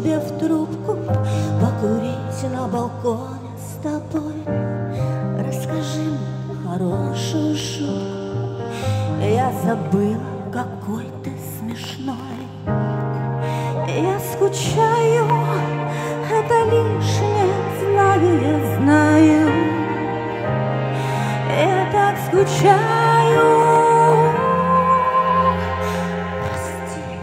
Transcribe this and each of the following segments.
тебе в трубку покурить на балконе с тобой. Расскажи мне хорошую шутку, я забыла, какой ты смешной. Я скучаю, это лишнее, знаю, я знаю. Я так скучаю. Прости,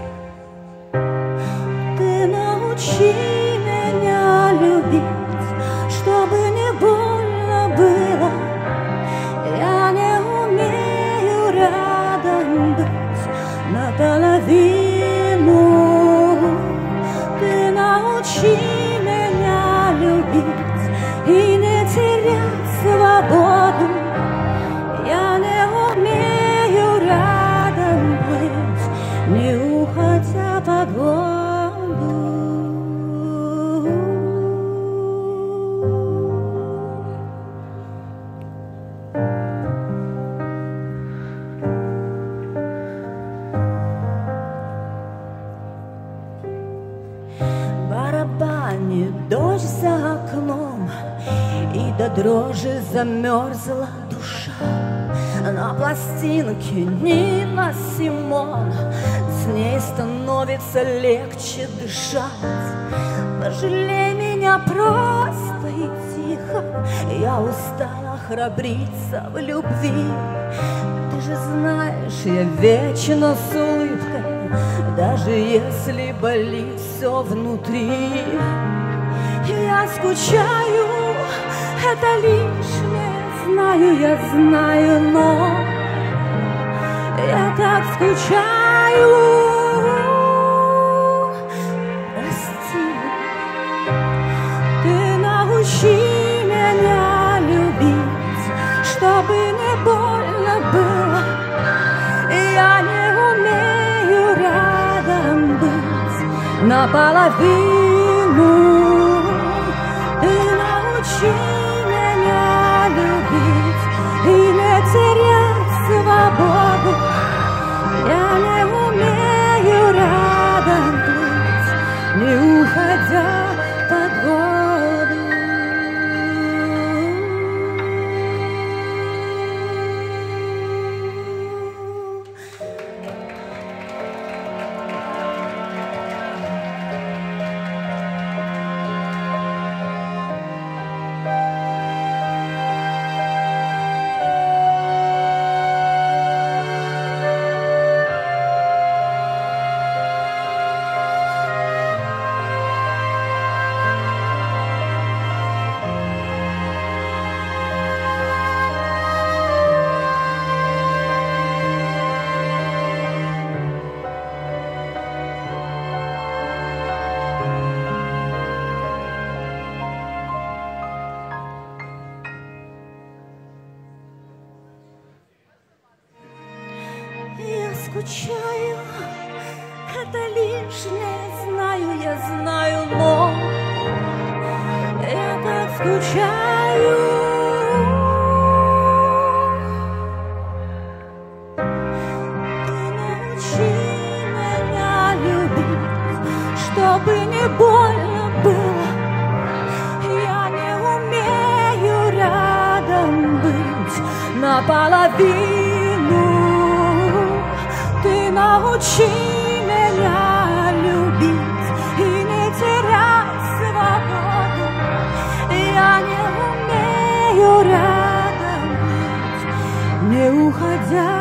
ты научи меня любить, чтобы не больно было. Я не умею рядом быть наполовину. Ты научи меня любить и не терять свободу. Я не умею рядом быть, не уходя под воду. Барабанит дождь за окном, и до дрожи замерзла душа. На пластинке Нина Симон, с ней становится легче дышать. Пожалей меня просто и тихо, я устала храбриться в любви. Ты же знаешь, я вечно с улыбкой, даже если болит все внутри. Я скучаю, это лишнее, знаю, я знаю, но я так скучаю. Прости, ты научи меня любить, чтобы не больно было. Я не умею рядом быть наполовину. Ты научи меня любить и не терять свободу. Я не умею рядом быть, не уходя под воду. Скучаю, это лишнее, знаю, я знаю, но я так скучаю. Ты научи меня любить, чтобы не больно было. Я не умею рядом быть наполовину. Ты научи меня любить и не терять свободу. Я не умею рядом быть, не уходя